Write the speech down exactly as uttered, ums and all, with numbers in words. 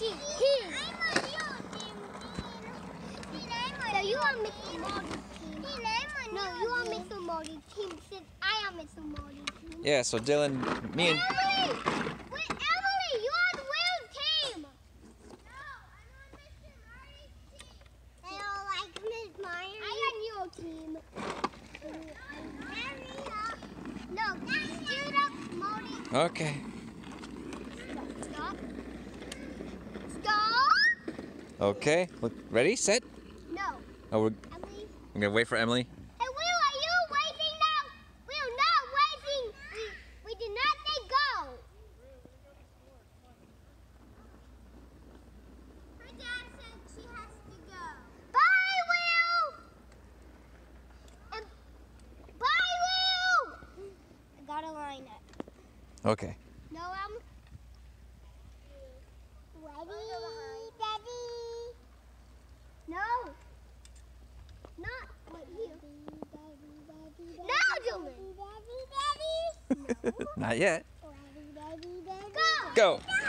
She, him. So you are Mister Marty's team. No, you are Mister Marty's team since I am Mister Marty's team. Yeah, so Dylan, me and... Emily! Wait, Emily, you are the Will's team! No, I'm on Mister Marty's team. They all like Miss Marty. I am your team. No, shoot up, Marty. Okay. Stop. Stop. Okay, look, ready, set? No. Oh, we're, Emily. we're gonna wait for Emily. Hey, Will, are you waiting now? Will, not waiting. We, we did not say go. Her dad said she has to go. Bye, Will. Um, bye, Will. I gotta line it. Okay. No, I'm ready, Daddy. No. Not with you. No, Dylan. Not yet. Go. Go!